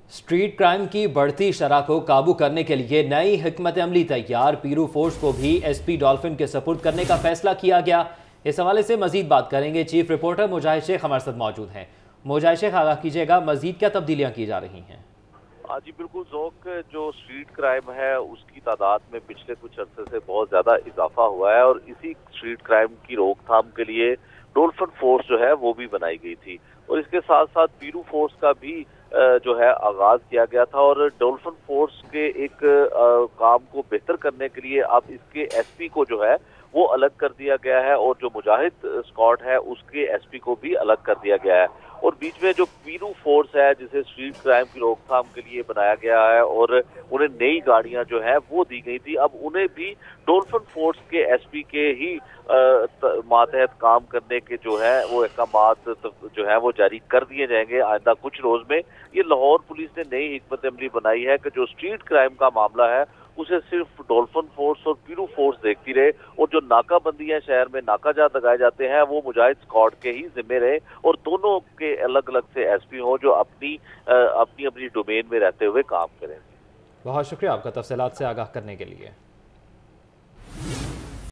Street crime की बढ़ती शरह को काबू करने के लिए नई हिकमत अमली तैयार। पीरू फोर्स को भी एसपी डॉल्फिन के सपुर्द करने का फैसला किया गया। इस हवाले से मजीद बात करेंगे। चीफ रिपोर्टर मुजाहिद शेख हमारे साथ मौजूद हैं। मुजाहिद शेख, आगाह कीजिएगा, मजीद क्या तब्दीलियां की जा रही हैं? जी बिल्कुल ज़ौक, जो स्ट्रीट क्राइम है उसकी तादाद में पिछले कुछ अरसे से बहुत ज़्यादा इजाफा हुआ है और इसी स्ट्रीट क्राइम की रोकथाम के लिए डोल्फिन फोर्स जो है वो भी बनाई गई थी और इसके साथ साथ पीरू फोर्स का भी जो है आगाज किया गया था। और डोल्फिन फोर्स के एक काम को बेहतर करने के लिए अब इसके एसपी को जो है वो अलग कर दिया गया है और जो मुजाहिद स्क्वाड है उसके एसपी को भी अलग कर दिया गया है। और बीच में जो पीरू फोर्स है जिसे स्ट्रीट क्राइम की रोकथाम के लिए बनाया गया है और उन्हें नई गाड़ियां जो है वो दी गई थी, अब उन्हें भी डोल्फिन फोर्स के एसपी के ही मातहत काम करने के जो है वो अहकामात जो है वो जारी कर दिए जाएंगे आइंदा कुछ रोज में। ये लाहौर पुलिस ने नई हिकमत अमली बनाई है कि जो स्ट्रीट क्राइम का मामला है उसे सिर्फ डोल्फिन फोर्स और पीरू फोर्स देखती रहे और जो नाकाबंदियां शहर में नाकाजात लगाए जाते हैं वो मुजाहिद स्क्वाड के ही जिम्मे रहे और दोनों के अलग अलग से एसपी हो जो अपनी अपनी डोमेन में रहते हुए काम करें। बहुत शुक्रिया आपका तफसीलात से आगाह करने के लिए।